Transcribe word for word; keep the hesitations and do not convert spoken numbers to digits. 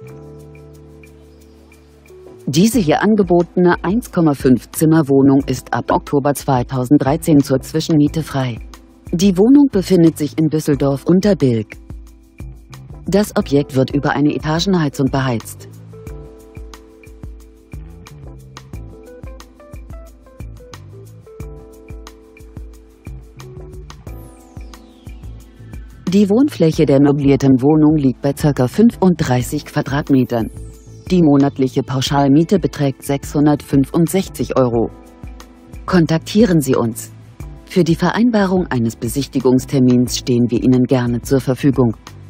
Diese hier angebotene eins Komma fünf Zimmer Wohnung ist ab Oktober zweitausenddreizehn zur Zwischenmiete frei. Die Wohnung befindet sich in Düsseldorf-Unterbilk. Das Objekt wird über eine Etagenheizung beheizt. Die Wohnfläche der möblierten Wohnung liegt bei ca. fünfunddreißig Quadratmetern. Die monatliche Pauschalmiete beträgt sechshundertfünfundsechzig Euro. Kontaktieren Sie uns. Für die Vereinbarung eines Besichtigungstermins stehen wir Ihnen gerne zur Verfügung.